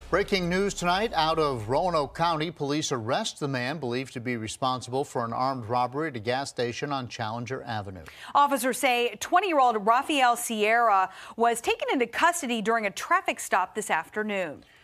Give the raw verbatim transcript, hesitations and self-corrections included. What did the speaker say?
Breaking news tonight out of Roanoke County. Police arrest the man believed to be responsible for an armed robbery at a gas station on Challenger Avenue. Officers say twenty-year-old Rafael Sierra was taken into custody during a traffic stop this afternoon.